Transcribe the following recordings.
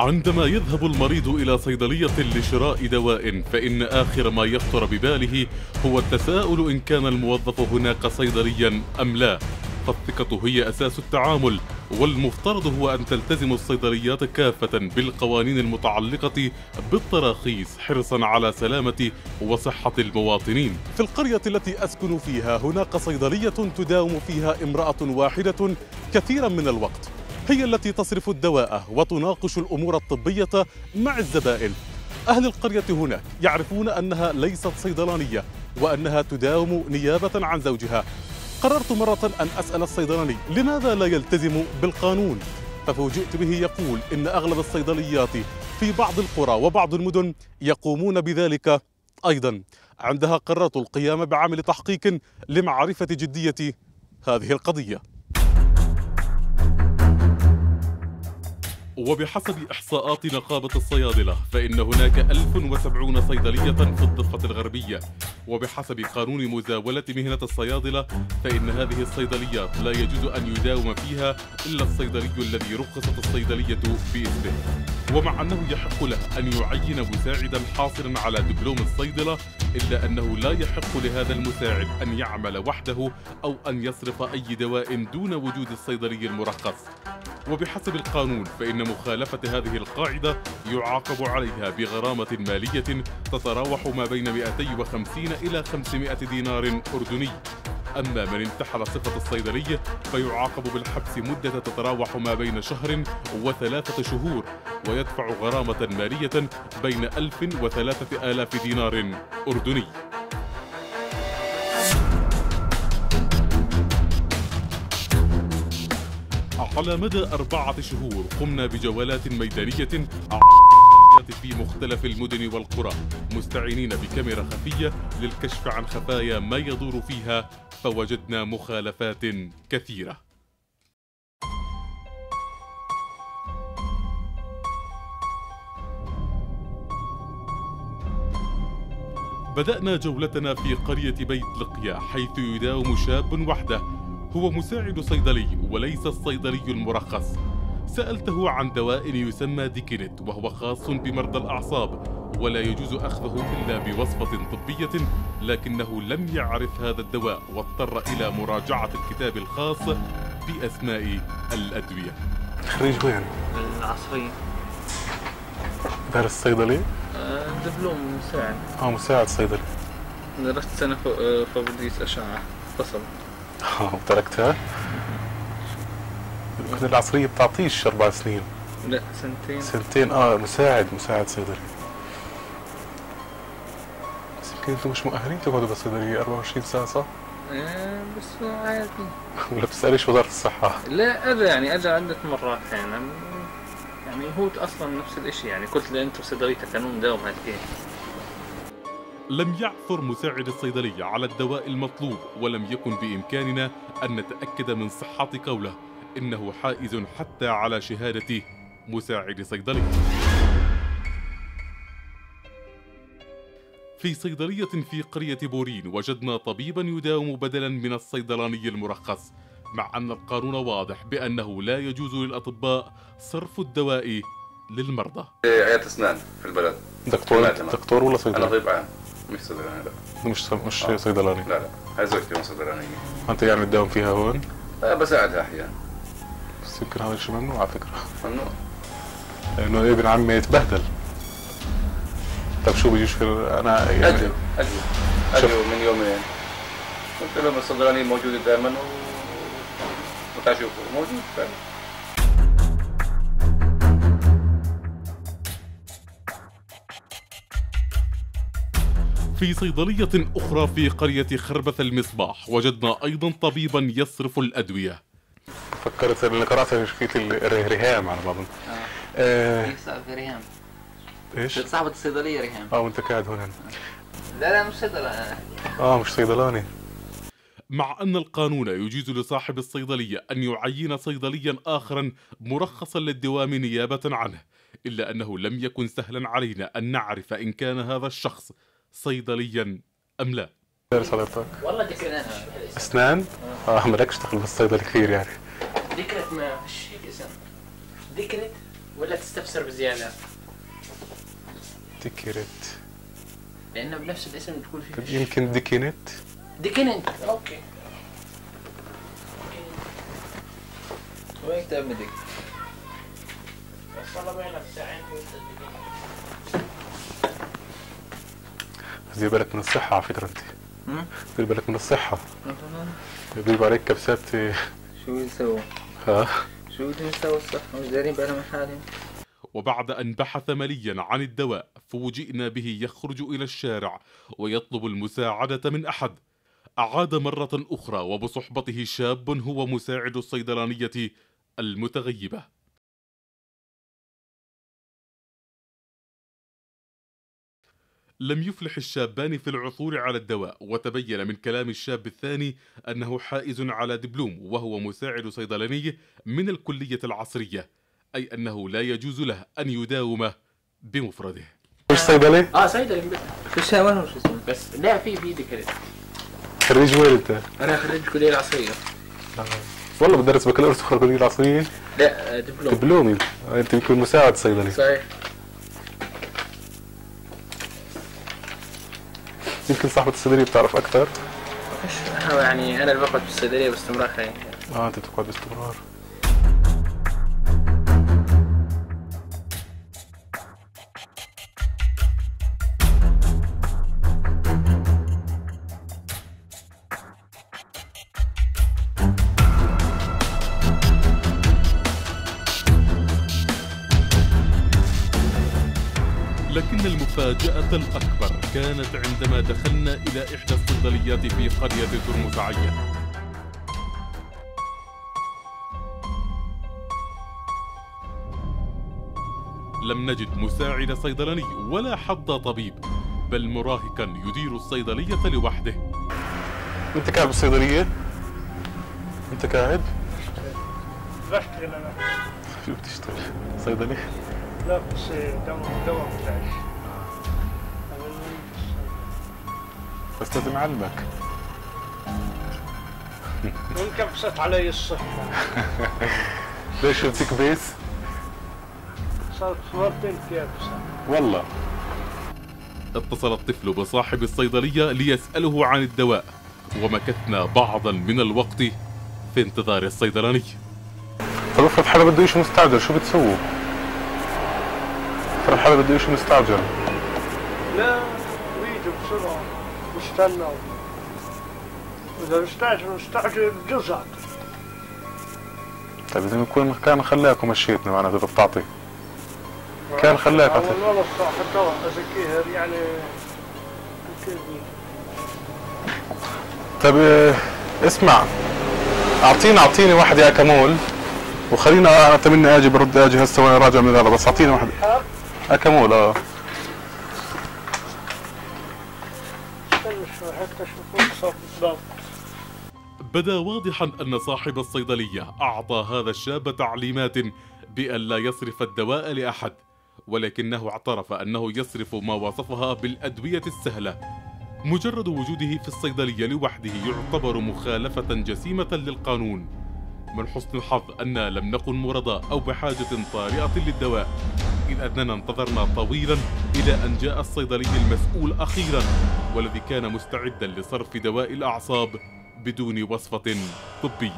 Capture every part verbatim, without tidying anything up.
عندما يذهب المريض إلى صيدلية لشراء دواء فإن آخر ما يخطر بباله هو التساؤل إن كان الموظف هناك صيدليا أم لا، فالثقة هي أساس التعامل، والمفترض هو أن تلتزم الصيدليات كافة بالقوانين المتعلقة بالتراخيص حرصا على سلامة وصحة المواطنين. في القرية التي أسكن فيها هناك صيدلية تداوم فيها امرأة واحدة كثيرا من الوقت، هي التي تصرف الدواء وتناقش الأمور الطبية مع الزبائن. أهل القرية هناك يعرفون أنها ليست صيدلانية وأنها تداوم نيابة عن زوجها. قررت مرة أن أسأل الصيدلاني لماذا لا يلتزم بالقانون، ففوجئت به يقول إن أغلب الصيدليات في بعض القرى وبعض المدن يقومون بذلك أيضا. عندها قررت القيام بعمل تحقيق لمعرفة جدية هذه القضية. وبحسب إحصاءات نقابة الصيادلة فإن هناك ألف وسبعين صيدلية في الضفة الغربية، وبحسب قانون مزاولة مهنة الصيادلة فإن هذه الصيدليات لا يجوز أن يداوم فيها إلا الصيدلي الذي رخصت الصيدلية باسمه، ومع أنه يحق له أن يعين مساعدا حاصلا على دبلوم الصيدلة، إلا أنه لا يحق لهذا المساعد أن يعمل وحده أو أن يصرف أي دواء دون وجود الصيدلي المرخص. وبحسب القانون فإن مخالفة هذه القاعدة يعاقب عليها بغرامة مالية تتراوح ما بين مئتين وخمسين إلى خمسمئة دينار أردني. أما من انتحل صفة الصيدلي فيعاقب بالحبس مدة تتراوح ما بين شهر وثلاثة شهور، ويدفع غرامة مالية بين ألف وثلاثة آلاف دينار أردني. على مدى أربعة شهور قمنا بجولات ميدانية في مختلف المدن والقرى، مستعينين بكاميرا خفية للكشف عن خفايا ما يدور فيها، فوجدنا مخالفات كثيرة. بدأنا جولتنا في قرية بيت لقيا، حيث يداوم شاب وحده هو مساعد صيدلي وليس الصيدلي المرخص. سألته عن دواء يسمى ديكنت وهو خاص بمرضى الأعصاب ولا يجوز أخذه إلا بوصفة طبية، لكنه لم يعرف هذا الدواء واضطر إلى مراجعة الكتاب الخاص بأسماء الأدوية. خريج وين؟ العصرية. دارس صيدلي؟ أه دبلوم مساعد. اه مساعد صيدلي. درست سنة فبديس أشعة فصل. اه وتركتها؟ كنت العصرية بتعطيش أربع سنين. لا سنتين. سنتين اه مساعد مساعد صيدلي. بس يمكن انتم مش مؤهلين تقعدوا بالصيدلية أربعة وعشرين ساعة صح؟ ايه بس عادي. ولا بتسأليش وزارة الصحة؟ لا أجا يعني أجا عدة مرات يعني يعني هو أصلا نفس الإشي، يعني قلت له أنتم صيدليتك كانوا مداوم هالكين. لم يعثر مساعد الصيدلي على الدواء المطلوب، ولم يكن بإمكاننا أن نتأكد من صحة قوله، إنه حائز حتى على شهادة مساعد صيدلي. في صيدلية في قرية بورين وجدنا طبيبا يداوم بدلا من الصيدلاني المرخص، مع أن القانون واضح بأنه لا يجوز للأطباء صرف الدواء للمرضى. عيادة أسنان في البلد. دكتور دكتور ولا صيدلاني؟ أنا طبيب عام مش صيدلاني. لا مش مش آه. صيدلاني؟ لا لا هاي زوجتي صيدلانية. أنت يعني تداوم فيها هون؟ لا بساعدها أحيانا. بس يمكن هذا الشيء ممنوع على فكرة. ممنوع؟ لأنه ابن عمي يتبهدل. طيب شو بيجيش في أنا يعني أجوا أجوا أجوا من يومين. قلت لهم الصيدلاني موجود دائما و وتشوفوا موجود فعلا. في صيدلية أخرى في قرية خربث المصباح وجدنا أيضا طبيبا يصرف الأدوية. فكرت اللي قرأت شكيت الرهام على بعض. اه ايه صاحب رهام؟ ايش؟ صاحبة الصيدلية رهام. اه وانت قاعد هون. لا لا مش صيدلاني. اه مش صيدلاني. مع أن القانون يجيز لصاحب الصيدلية أن يعين صيدليا آخرا مرخصا للدوام نيابة عنه، إلا أنه لم يكن سهلا علينا أن نعرف إن كان هذا الشخص صيدليا أم لا. دارس حضرتك؟ والله دكتور أسنان؟ اه مالكش دخل بالصيدلي كثير يعني. دكرت ما فيش هيك اسم. دكرت؟ ولا تستفسر بزيادة؟ ديكيرت. لأنه بنفس الاسم بتقول فيه. طب يمكن ديكينت. ديكينت. أوكي. وين كتاب مدك؟ بس والله بينك ساعين دير بالك من الصحة على فكرة انت. دير بالك من الصحة. بيجيبوا عليك كبسات. شو يسووا؟ ها؟ شو بدهم يسووا الصح؟ مش دارين بالهم من حالهم. وبعد أن بحث مليا عن الدواء فوجئنا به يخرج إلى الشارع ويطلب المساعدة من أحد. أعاد مرة أخرى وبصحبته شاب هو مساعد الصيدلانية المتغيبة. لم يفلح الشابان في العثور على الدواء، وتبين من كلام الشاب الثاني أنه حائز على دبلوم وهو مساعد صيدلاني من الكلية العصرية، أي أنه لا يجوز له أن يداوم بمفرده. مش صيدلي؟ اه صيدلي بس. فيش وين شو اسمه؟ بس لا في في ديكريت. خريج وين انت؟ أنا خريج الكلية العصرية. آه. والله بدرس بكالوريوس في الكلية العصرية؟ لا دبلوم. دبلومي. انت بيكون مساعد صيدلي. صحيح. يمكن صاحبة الصيدلية بتعرف أكثر؟ يعني أنا اللي بقعد بالصيدلية باستمرار خليني. اه انت بتقعد باستمرار. لكن المفاجأة الأكبر كانت عندما دخلنا إلى إحدى الصيدليات في قرية ترمسعية. لم نجد مساعد صيدلاني ولا حتى طبيب، بل مراهقا يدير الصيدلية لوحده. انت قاعد بالصيدلية؟ انت قاعد؟ بشتغل انا. شو بتشتغل؟ صيدلي؟ لا بس دواء دواء بتعيش. بس لازم اعلمك. وانكبست علي الصحة. ليش شفتك بيس؟ صارت مرتين كابسة. والله. اتصل الطفل بصاحب الصيدلية ليسأله عن الدواء، ومكثنا بعضا من الوقت في انتظار الصيدلاني. طب افرض حدا بده شيء مستعجل شو بتسووا؟ افرض حدا بده شيء مستعجل. لا ويجوا بسرعة واستنوا. إذا مستعجل مستعجل بجزعك. طيب إذا يكون كان خلاك ومشيتنا معناته بدك تعطي. كان خلاك أول والله صاحب الدواء أزكيها يعني. طيب اسمع، أعطيني أعطيني واحد يا كمول وخلينا أتمنى أجي برد أجي هسه وأنا راجع من هذا، بس أعطيني واحد. أكمول اه. استنى شوي حتى أشوف صوت الضغط. بدا واضحا أن صاحب الصيدلية أعطى هذا الشاب تعليمات بأن لا يصرف الدواء لأحد، ولكنه اعترف أنه يصرف ما وصفها بالأدوية السهلة. مجرد وجوده في الصيدلية لوحده يعتبر مخالفة جسيمة للقانون. من حسن الحظ أننا لم نكن مرضى أو بحاجة طارئة للدواء، إذ أننا انتظرنا طويلا إلى أن جاء الصيدلي المسؤول أخيرا، والذي كان مستعدا لصرف دواء الأعصاب بدون وصفة طبية.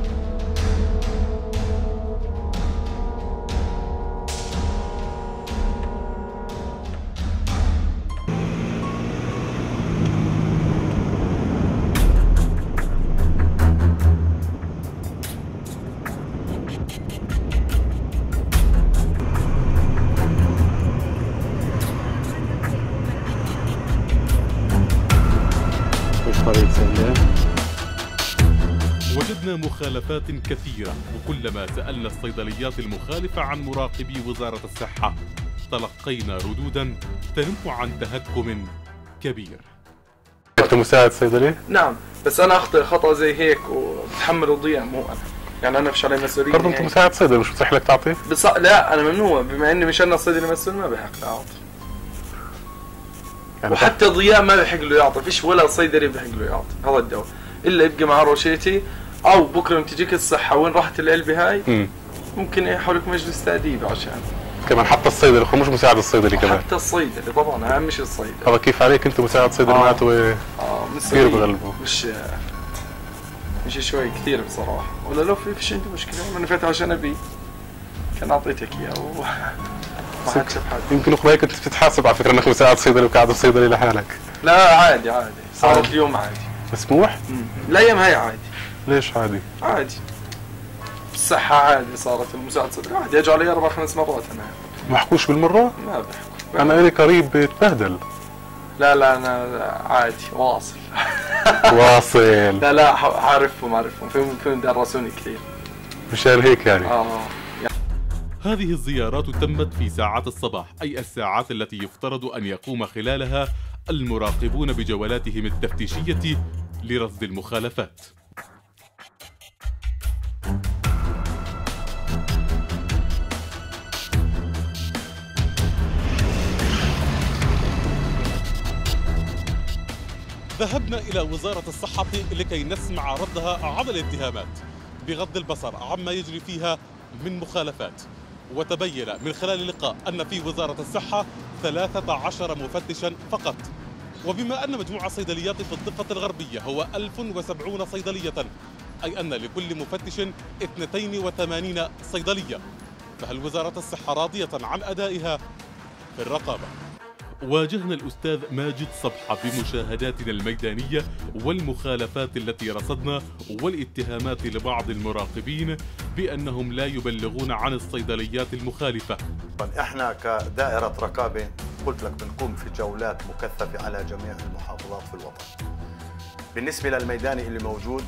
وجدنا مخالفات كثيرة، وكلما سألنا الصيدليات المخالفة عن مراقبي وزارة الصحة تلقينا ردودا تنم عن تهكم كبير. أنت مساعد صيدلي؟ نعم، بس أنا أخطئ خطأ زي هيك وبتحمل الضياع مو أنا، يعني أنا فيش علي مسؤولية. برضه أنت مساعد صيدلي مش بصح لك تعطي؟ بص... لا أنا ممنوع، بما إني مش أنا الصيدلي مسؤول ما بحق له أعطي. يعني وحتى ضياء ما بحق له يعطي، فيش ولا صيدلي بحق له يعطي هذا الدواء، إلا يبقى مع روشيتي أو بكرة تجيك الصحة وين راحت العلبة هاي؟ امم ممكن يحولك مجلس تأديب عشان كمان حتى الصيدلي هو مش مساعد الصيدلي كمان. حتى الصيدلي طبعا اهم شيء الصيدلي. هذا كيف عليك انت مساعد صيدلي آه. معناته اه كثير بغلبه. مش مش شوي كثير بصراحه، ولا لو في فيش عندي مشكله انا فات عشان ابي كان اعطيتك اياه و ما حكسب حد. يمكن اخوياك انت بتتحاسب على فكره انك مساعد صيدلي وقاعد بصيدلي لحالك. لا عادي عادي صارت آه. اليوم عادي مسموح؟ الايام هاي عادي. ليش عادي؟ عادي الصحة عادي صارت المساعد صدري عادي اجوا علي اربع خمس مرات انا. ما حكوش بالمرة؟ ما بحكوا. انا الي قريب بيتبهدل. لا لا انا عادي واصل. واصل. لا لا عارفهم عارفهم فيهم فيهم درسوني كثير. مشان هيك يعني. اه هذه الزيارات تمت في ساعات الصباح، أي الساعات التي يفترض أن يقوم خلالها المراقبون بجولاتهم التفتيشية لرصد المخالفات. ذهبنا إلى وزارة الصحة لكي نسمع ردها على الاتهامات بغض البصر عما يجري فيها من مخالفات. وتبين من خلال اللقاء أن في وزارة الصحة ثلاثة عشر مفتشا فقط، وبما أن مجموع الصيدليات في الضفة الغربية هو ألف وسبعين صيدلية، أي أن لكل مفتش اثنتين وثمانين صيدلية، فهل وزارة الصحة راضية عن أدائها في الرقابة؟ واجهنا الأستاذ ماجد صبحة بمشاهداتنا الميدانية والمخالفات التي رصدنا والاتهامات لبعض المراقبين بأنهم لا يبلغون عن الصيدليات المخالفة. احنا كدائرة رقابة قلت لك بنقوم في جولات مكثفة على جميع المحافظات في الوطن. بالنسبة للميداني اللي موجود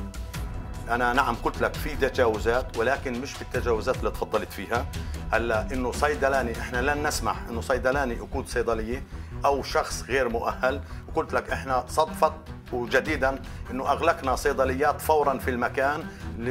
أنا نعم قلت لك في تجاوزات، ولكن مش بالتجاوزات اللي تفضلت فيها. هلا إنه صيدلاني إحنا لن نسمح إنه صيدلاني يقود صيدلية أو شخص غير مؤهل، وقلت لك إحنا صدفت وجديدا إنه أغلقنا صيدليات فورا في المكان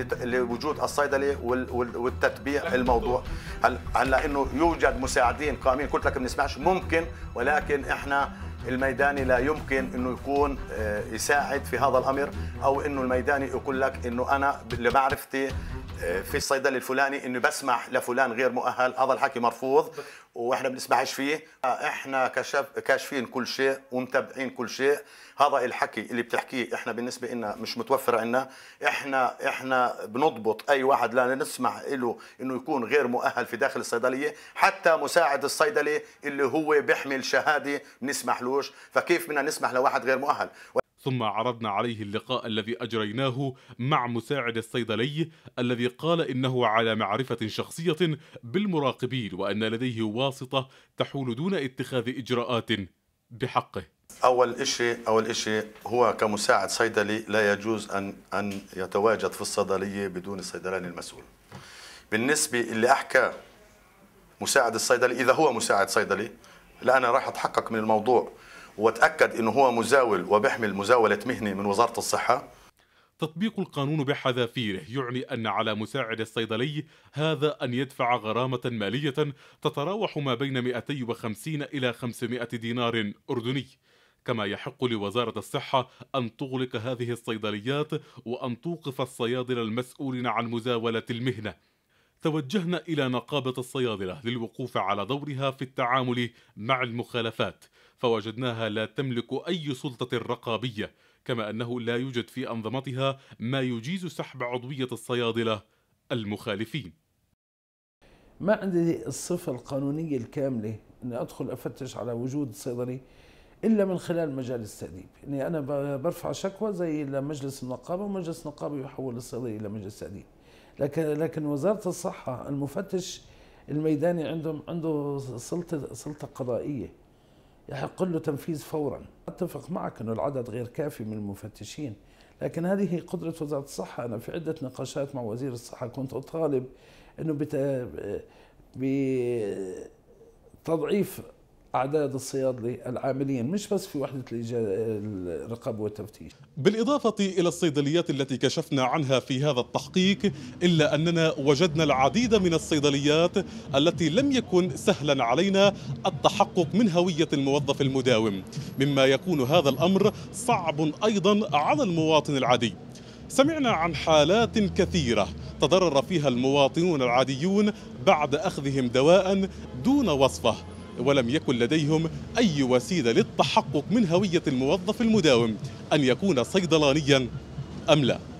لوجود الصيدلي والتتبيع الموضوع. هلا إنه يوجد مساعدين قائمين قلت لك ما بنسمعش ممكن، ولكن إحنا الميداني لا يمكن انه يكون يساعد في هذا الامر، او انه الميداني يقول لك انه انا لمعرفتي في الصيدلي الفلاني انه بسمح لفلان غير مؤهل، هذا الحكي مرفوض واحنا بنسمعش فيه. احنا كشف كاشفين كل شيء ومتابعين كل شيء. هذا الحكي اللي بتحكيه احنا بالنسبه لنا مش متوفر عندنا. احنا احنا بنضبط اي واحد لا نسمح له انه يكون غير مؤهل في داخل الصيدليه، حتى مساعد الصيدلي اللي هو بيحمل شهاده نسمحلوش، فكيف بدنا نسمح لواحد غير مؤهل؟ ثم عرضنا عليه اللقاء الذي أجريناه مع مساعد الصيدلي الذي قال إنه على معرفة شخصية بالمراقبين وأن لديه واسطة تحول دون اتخاذ إجراءات بحقه. أول إشي أول إشي هو كمساعد صيدلي لا يجوز أن أن يتواجد في الصيدلية بدون الصيدلاني المسؤول. بالنسبة اللي أحكى مساعد الصيدلي، إذا هو مساعد صيدلي لا أنا راح أتحقق من الموضوع واتأكد انه هو مزاول وبيحمل مزاولة مهنة من وزارة الصحة. تطبيق القانون بحذافيره يعني أن على مساعد الصيدلي هذا أن يدفع غرامة مالية تتراوح ما بين مئتين وخمسين إلى خمسمئة دينار أردني، كما يحق لوزارة الصحة أن تغلق هذه الصيدليات وأن توقف الصيادلة المسؤولين عن مزاولة المهنة. توجهنا إلى نقابة الصيادلة للوقوف على دورها في التعامل مع المخالفات، فوجدناها لا تملك أي سلطة رقابية، كما أنه لا يوجد في أنظمتها ما يجيز سحب عضوية الصيادلة المخالفين. ما عندي الصفة القانونية الكاملة أني أدخل أفتش على وجود صيدلي إلا من خلال مجالس التأديب. إني أنا برفع شكوى زي لمجلس النقابة، ومجلس النقابة يحول الصيدلي إلى مجلس تأديب. لكن لكن وزارة الصحة المفتش الميداني عندهم عنده سلطة سلطة قضائية يحق له تنفيذ فورا. اتفق معك انه العدد غير كافي من المفتشين، لكن هذه هي قدرة وزارة الصحة. انا في عدة نقاشات مع وزير الصحة كنت اطالب انه بتضعيف أعداد الصيادلة العاملين مش بس في وحدة الرقابة والتفتيش. بالإضافة إلى الصيدليات التي كشفنا عنها في هذا التحقيق، إلا أننا وجدنا العديد من الصيدليات التي لم يكن سهلا علينا التحقق من هوية الموظف المداوم، مما يكون هذا الأمر صعب أيضا على المواطن العادي. سمعنا عن حالات كثيرة تضرر فيها المواطنون العاديون بعد أخذهم دواء دون وصفة، ولم يكن لديهم أي وسيلة للتحقق من هوية الموظف المداوم أن يكون صيدلانيا أم لا.